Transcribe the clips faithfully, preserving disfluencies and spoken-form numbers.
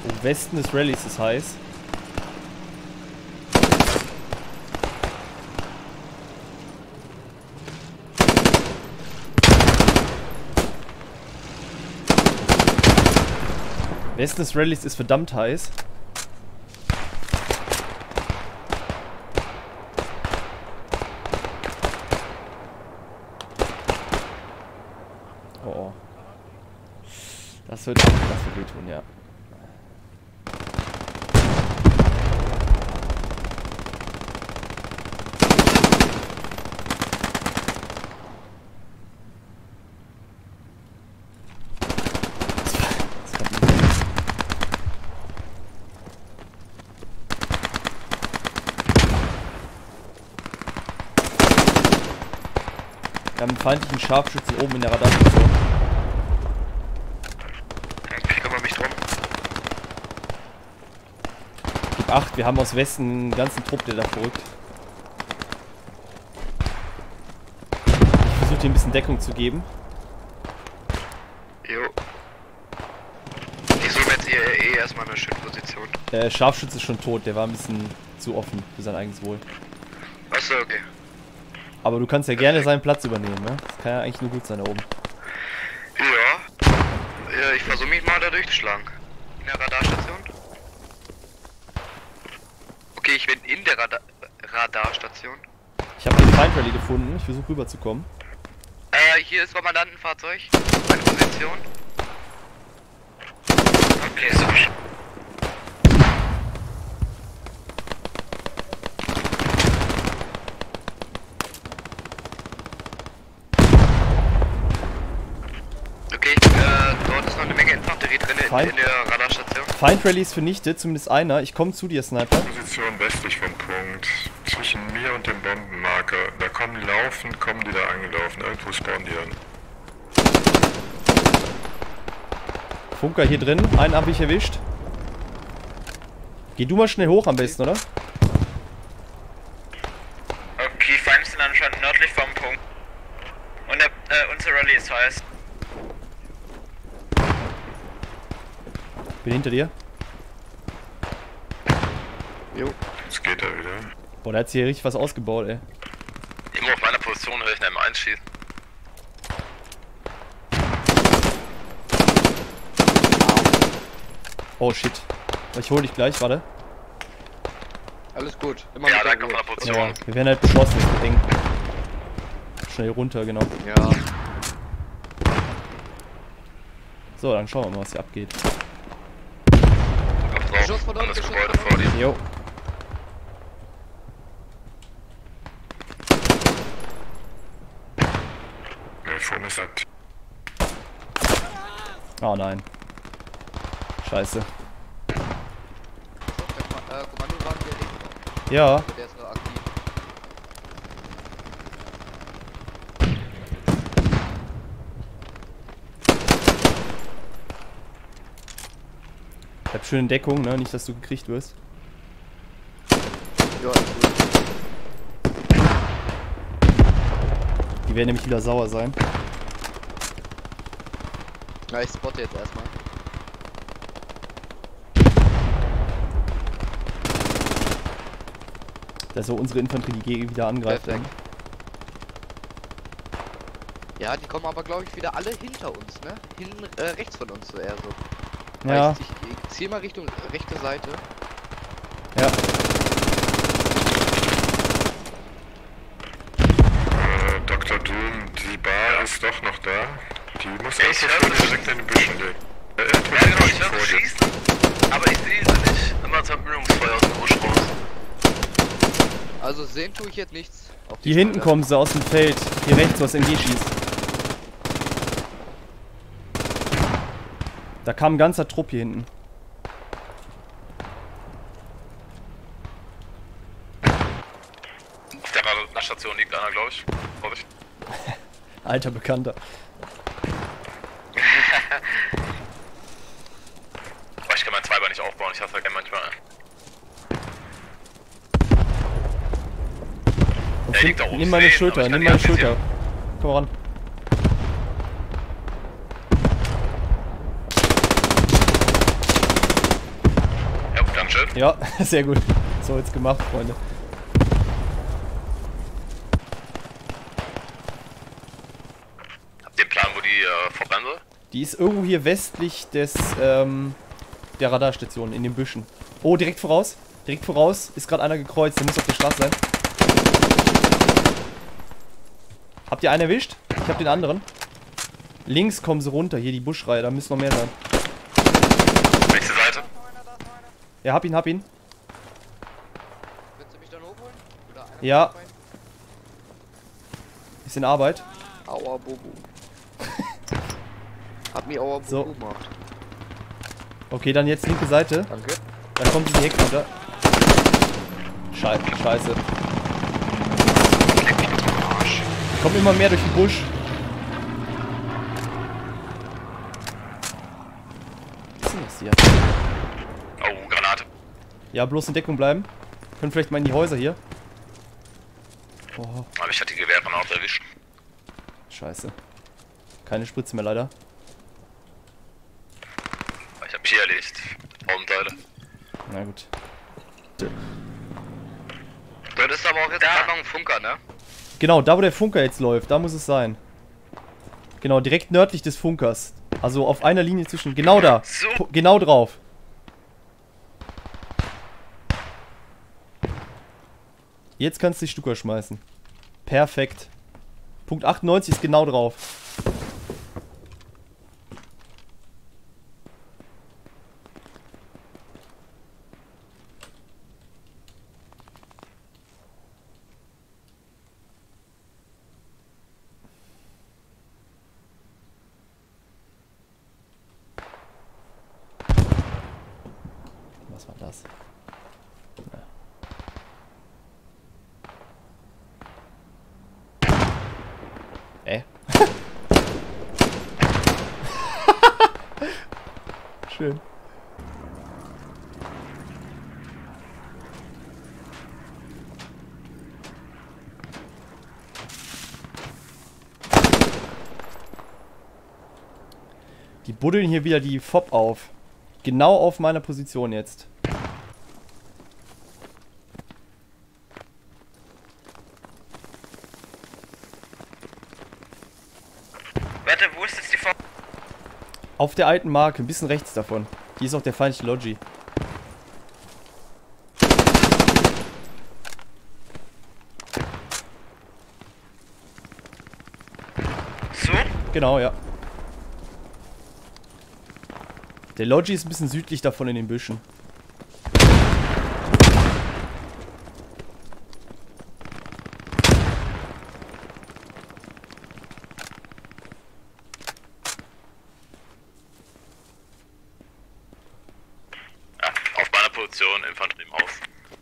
Oh, Westen des Rallyes ist heiß. Westen des Rallies ist verdammt heiß. Oh, oh. Das wird, das wird wehtun, ja. Wir haben einen feindlichen Scharfschützen oben in der Radarstation. Ich kümmere mich drum. Gib acht, wir haben aus Westen einen ganzen Trupp, der da verrückt. Ich versuche dir ein bisschen Deckung zu geben. Jo. Ich suche jetzt hier eh erstmal eine schöne Position. Der Scharfschütze ist schon tot, der war ein bisschen zu offen für sein eigenes Wohl. Achso, okay. Aber du kannst ja gerne seinen Platz übernehmen, ne? Das kann ja eigentlich nur gut sein da oben. Ja. Ja, ich versuche mich mal da durchzuschlagen. In der Radarstation. Okay, ich bin in der Radar Radarstation. Ich habe den Feind-Rally gefunden, ich versuche rüberzukommen. Äh, hier ist Kommandantenfahrzeug. Meine Position. Okay, so. Okay, äh, dort ist noch eine Menge Infanterie drin in, Feind- in der Radarstation. Feind-Rally ist vernichtet, zumindest einer. Ich komme zu dir, Sniper. Position westlich vom Punkt. Zwischen mir und dem Bombenmarker. Da kommen die laufen, kommen die da angelaufen. Irgendwo spawnen die an. Funker hier drin, einen habe ich erwischt. Geh du mal schnell hoch am besten, oder? Okay, Feinde sind anscheinend nördlich vom Punkt. Und der, äh, unser Rally ist heiß. Bin hinter dir. Jo. Jetzt geht er wieder. Boah, der hat hier richtig was ausgebaut, ey. Irgendwo auf meiner Position höre ich einen M eins schießen. Oh shit. Ich hol dich gleich, warte. Alles gut. Immer Ja, mit danke der von der Ruhe. Position. Ja, wir werden halt beschossen, das wird eng. Schnell runter, genau. Ja. So, dann schauen wir mal, was hier abgeht. Kopf Geschoss drauf, von an dort, das Geschoss Gebäude von vor dir. Jo. Der vorne ist aktiv. Oh nein. Scheiße. Der Komma- äh, Kommandowagen, der links. Ja. Der ist noch aktiv. Bleib schön in Deckung, ne? Nicht, dass du gekriegt wirst. Ja, alles gut. Die werden nämlich wieder sauer sein. Ja, ich spotte jetzt erstmal. Dass so unsere Infanterie die Gegend wieder angreift. Perfekt. Dann. Ja, die kommen aber glaube ich wieder alle hinter uns, ne? Hinten äh, rechts von uns so eher so. Ja. Ich, ich, ich zieh mal Richtung rechte Seite. Ja. Äh, Doktor Doom, die Bar ist doch noch da. Die muss Ja, erst ich vor höre dir das. direkt in den Büschen liegen. Äh, er tut Ja, genau, die ich höre vor das dir. schießen, aber ich sehe sie nicht. Immer zum Mündungsfeuer aus dem Busch raus. Also sehen tue ich jetzt nichts. Auf Hier hinten Schnelle. kommen sie aus dem Feld. Hier rechts, was M G schießt. Da kam ein ganzer Trupp hier hinten. Auf der Radarstation liegt einer, glaube ich. Hoffe ich. Alter Bekannter. Oh, ich kann meinen Zweiber nicht aufbauen, ich hasse halt manchmal. Und Der nimm, liegt da oben nimm meine sehen, Schulter, aber ich kann nimm meine die abwisieren. Schulter. Komm ran. Shit. Ja, sehr gut. So jetzt gemacht, Freunde. Habt ihr einen Plan, wo die äh, vorbei soll? Die ist irgendwo hier westlich des, ähm, der Radarstation, in den Büschen. Oh, direkt voraus. Direkt voraus ist gerade einer gekreuzt, der muss auf der Straße sein. Habt ihr einen erwischt? Ich hab den anderen. Links kommen sie runter, hier die Buschreihe, da müssen noch mehr sein. Nächste Seite. Ja, hab ihn, hab ihn. Willst du mich dann hochholen? Oder einer Ja. von euch Ist in Arbeit. beiden? Aua, Bobo. Hab mir Aua, Bobo So. gemacht. Okay, dann jetzt linke Seite. Danke. Da kommt die Heck runter. Scheiße, scheiße. Die kommen immer mehr durch den Busch. Was ist denn das hier? Oh, Granate. Ja, bloß in Deckung bleiben. Können vielleicht mal in die Häuser hier. Oh, Aber ich hatte die Gewehre noch erwischt. scheiße. Keine Spritze mehr leider. Ich hab mich hier erledigt. Augenteile. Na gut. Das ist aber auch jetzt gerade noch ein Funker, ne? Genau, da wo der Funker jetzt läuft, da muss es sein. Genau, direkt nördlich des Funkers. Also auf einer Linie zwischen... Genau da. So. Pu- genau drauf. Jetzt kannst du die Stucker schmeißen. Perfekt. Punkt achtundneunzig ist genau drauf. Was war das? Ja. Äh? Schön. Die buddeln hier wieder die F O B auf. Genau auf meiner Position jetzt. Warte, wo ist jetzt die Vor... Auf der alten Marke, ein bisschen rechts davon. Die ist auch der feindliche Logi. So? Genau, ja. Der Logi ist ein bisschen südlich davon in den Büschen. Ja, auf meiner Position, Infanterie im Haus.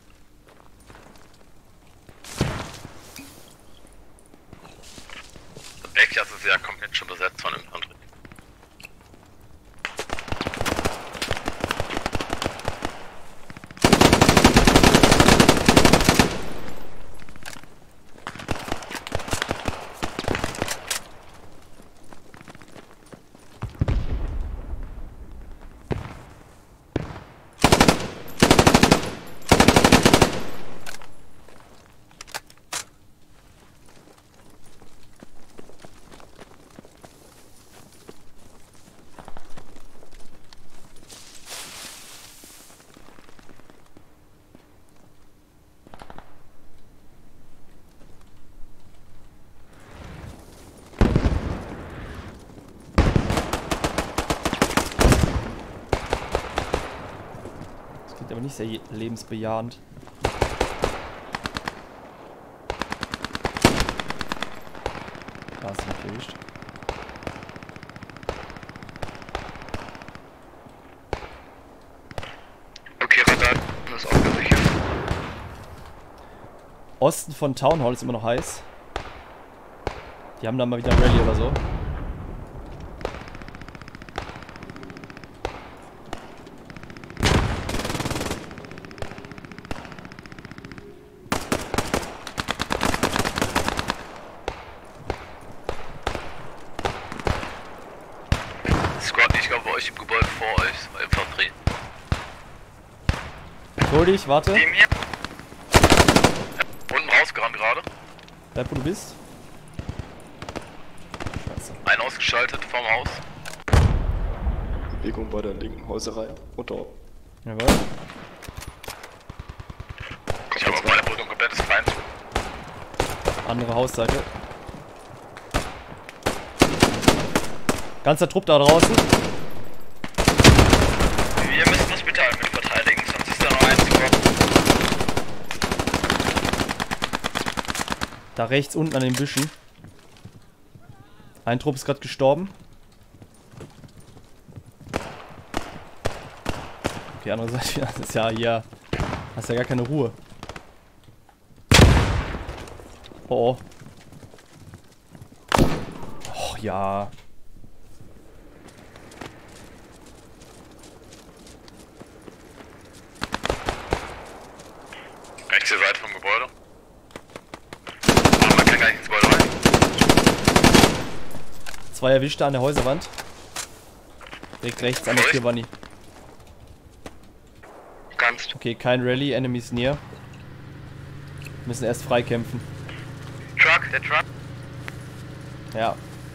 Das Deck ist ja komplett schon besetzt von Infanterie. Aber nicht sehr je- lebensbejahend. Da ist mich erwischt. Okay, Radar ist auch gesichert. Osten von Town Hall ist immer noch heiß. Die haben da mal wieder ein Rallye oder so. Squad, ich glaube bei euch im Gebäude vor euch, Infanterie. Ich hol dich, warte. Team hier. Unten rausgerannt gerade. Bleib, wo du bist. Scheiße. Ein ausgeschaltet vom Haus. Bewegung bei der linken Häuserreihe. Unter. Jawohl. Ich habe auf meiner Brücke ein komplettes Feind. Andere Hausseite. Ganzer Trupp da draußen. Wir müssen das Spital mit verteidigen, sonst ist da noch eins zu kommen. Da rechts unten an den Büschen. Ein Trupp ist gerade gestorben. Okay, andere Seite, das ist ja hier. Hast ja gar keine Ruhe. Oh. Och ja. Rechte Seite vom Gebäude. Aber man kann gar nicht ins Gebäude rein. Zwei erwischte an der Häuserwand. Direkt rechts an der Tür, Bunny. Kannst. Okay, kein Rally, Enemies near. Müssen erst freikämpfen. Truck, der Truck. Ja.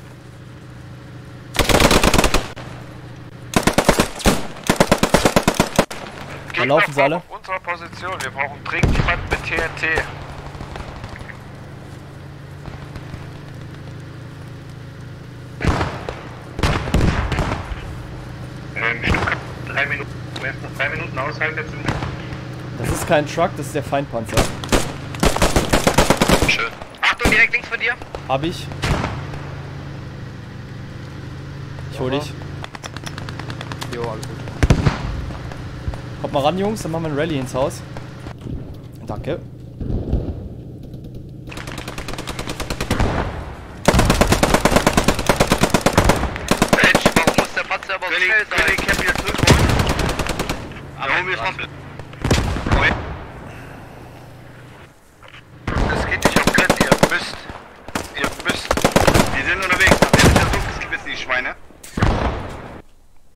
Da laufen sie alle. Auf unserer Position. Wir brauchen dringend jemanden mit T N T. Ähm, Stuttgart, drei Minuten. Du erst noch drei Minuten aushalten. Jetzt sind Das ist kein Truck, das ist der Feindpanzer. Schön. Achtung, direkt links von dir. Hab ich. Ich hol dich. Jo, alles gut. Kommt mal ran, Jungs, dann machen wir ein Rally ins Haus. Danke. Mensch, warum muss der Panzer aber so schnell sein? Camp wieder zurückholen. Aber wir dran. Moment.